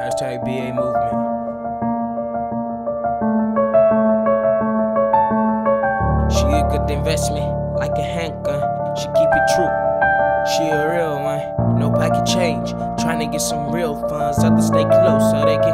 Hashtag BA movement. She a good investment, like a handgun. She keep it true. She a real one, no pocket change. Tryna get some real funds, others stay close so they can.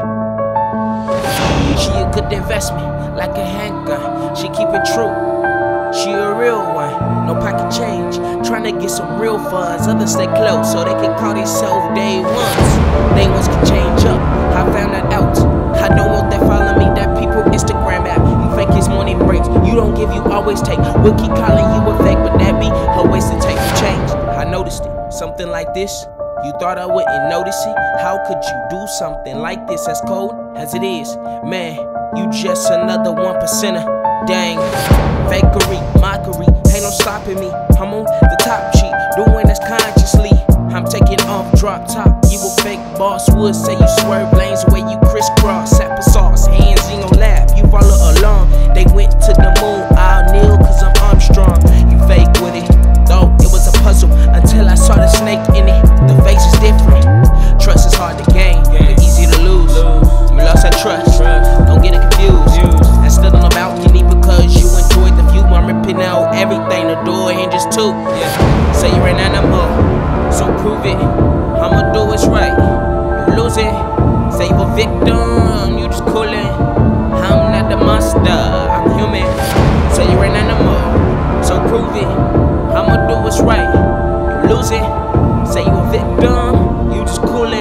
She a good investment, like a handgun. She keep it true. She a real one, no pocket change. Tryna get some real funds, others stay close so they can call themselves day ones. Day ones can change up, I found that out. I don't want that follow me, that people Instagram app. You fake his morning breaks, you don't give, you always take. We'll keep calling you a fake, but that be her ways to take the change. I noticed it, something like this. You thought I wouldn't notice it? How could you do something like this as cold as it is? Man, you just another 1%er. Dang, fakery, mockery, ain't no stopping me. I'm on the top sheet, doing this consciously. I'm taking off, drop top. You a fake boss, would say you swerve lanes where you crisscross. Applesauce, hands in your lap, you follow along. They went to the moon, I'll kneel cause I'm Armstrong. You fake with it, thought it was a puzzle until I saw the snake in it. The face is different, trust is hard to gain, but easy to lose. You lost that trust, don't get it confused. I stood on the balcony because you enjoyed the view. I'm ripping out everything, the door hinges too. Say you're an animal, so prove it. I'ma do what's right, you lose it. Say you a victim, you just coolin'. I'm not the monster, I'm human. Say you're an animal, so prove it. I'ma do what's right, you lose it. Say you a victim, you just coolin'.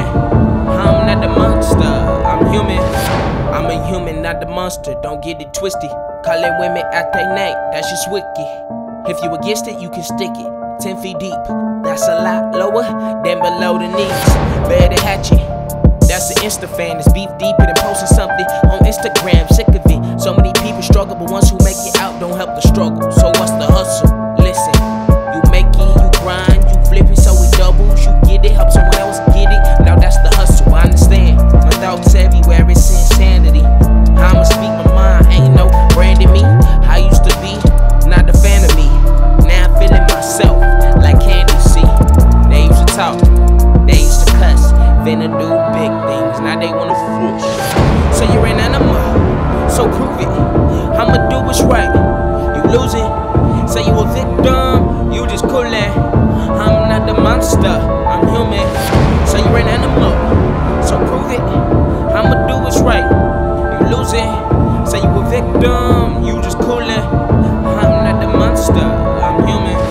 I'm not the monster, I'm human. I'm a human, not the monster, don't get it twisted. Calling women at their name, that's just wicked. If you against it, you can stick it 10 feet deep. That's a lot lower than below the knees. Better hatchet, that's an Insta fan. It's beef deeper than posting something on Instagram. Sick of it, so many people struggle, but ones who make it out don't help the struggle. So what's the hustle? Listen, you make it, you grind, you flip it so it doubles. You get it, help someone else get it. Now that's the hustle, I understand. My thoughts everywhere, it's insanity. I'ma speak my mind, ain't no branding me. I used to be not a fan of me. Now I'm feeling myself like Candy C. They used to talk, they used to cuss, finna do big things, now they wanna fush. So you're an animal, so prove it. I'ma do what's right, you losing. Say you a victim, you just coolin'. I'm not the monster, I'm human. So you're an animal, so prove it. I'ma do what's right, you losing. Say you a victim, you just coolin'. I'm not the monster, I'm human.